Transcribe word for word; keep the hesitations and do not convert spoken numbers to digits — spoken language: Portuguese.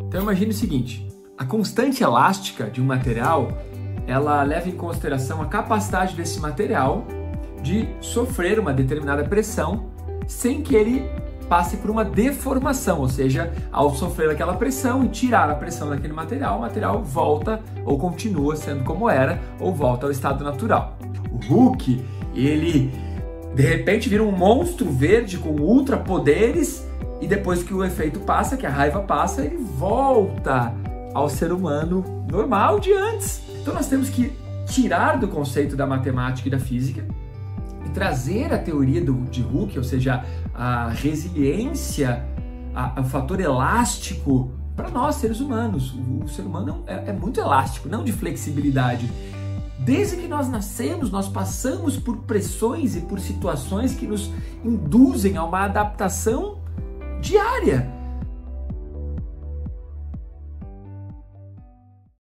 Então imagine o seguinte, a constante elástica de um material, ela leva em consideração a capacidade desse material de sofrer uma determinada pressão sem que ele passe por uma deformação, ou seja, ao sofrer aquela pressão e tirar a pressão daquele material, o material volta ou continua sendo como era ou volta ao estado natural. O Hulk, ele de repente vira um monstro verde com ultra poderes e depois que o efeito passa, que a raiva passa, ele volta ao ser humano normal de antes. Então nós temos que tirar do conceito da matemática e da física e trazer a teoria do, de Hulk, ou seja, a resiliência, a, o fator elástico para nós, seres humanos. O, o ser humano é, é muito elástico, não de flexibilidade. Desde que nós nascemos, nós passamos por pressões e por situações que nos induzem a uma adaptação diária.